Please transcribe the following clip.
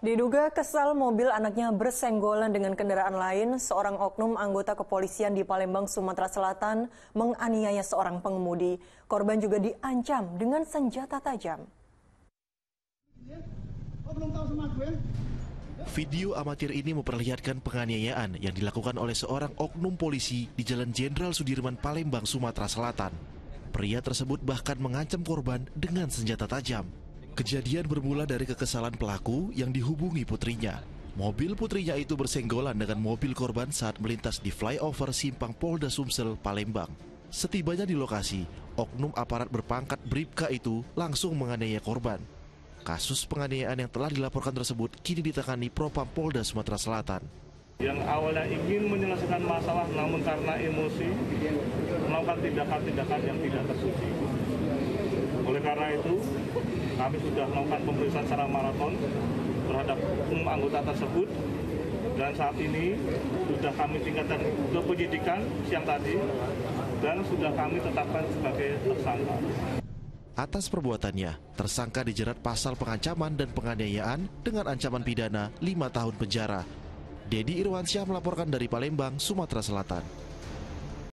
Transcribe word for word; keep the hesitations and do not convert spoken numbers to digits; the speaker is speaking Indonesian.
Diduga kesal mobil anaknya bersenggolan dengan kendaraan lain, seorang oknum anggota kepolisian di Palembang, Sumatera Selatan menganiaya seorang pengemudi. Korban juga diancam dengan senjata tajam. Video amatir ini memperlihatkan penganiayaan yang dilakukan oleh seorang oknum polisi di Jalan Jenderal Sudirman, Palembang, Sumatera Selatan. Pria tersebut bahkan mengancam korban dengan senjata tajam. Kejadian bermula dari kekesalan pelaku yang dihubungi putrinya. Mobil putrinya itu bersenggolan dengan mobil korban saat melintas di flyover Simpang Polda Sumsel, Palembang. Setibanya di lokasi, oknum aparat berpangkat Bribka itu langsung menganiaya korban. Kasus penganiayaan yang telah dilaporkan tersebut kini ditangani Propam Polda Sumatera Selatan. Yang awalnya ingin menyelesaikan masalah namun karena emosi melakukan tindakan-tindakan yang tidak terpuji. Oleh karena itu, kami sudah melakukan pemeriksaan secara maraton terhadap oknum anggota tersebut dan saat ini sudah kami tingkatkan ke penyidikan siang tadi dan sudah kami tetapkan sebagai tersangka. Atas perbuatannya, tersangka dijerat pasal pengancaman dan penganiayaan dengan ancaman pidana lima tahun penjara. Dedi Irwansyah melaporkan dari Palembang, Sumatera Selatan.